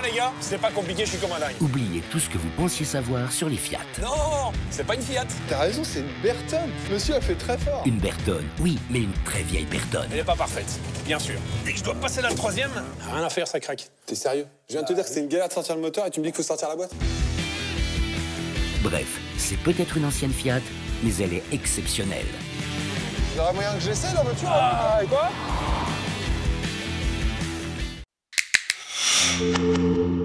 les gars, c'est pas compliqué, je suis comme un dingue. Oubliez tout ce que vous pensiez savoir sur les Fiat. Non, c'est pas une Fiat. T'as raison, c'est une Berton. Monsieur a fait très fort. Une Bertone, oui, mais une très vieille Bertone. Elle est pas parfaite, bien sûr. Dès que je dois passer dans le troisième, rien à faire, ça craque. T'es sérieux? Je viens de te dire que c'était une galère de sortir le moteur et tu me dis qu'il faut sortir la boîte? Bref, c'est peut-être une ancienne Fiat, mais elle est exceptionnelle. Il y aurait moyen que j'essaie la voiture? Et quoi?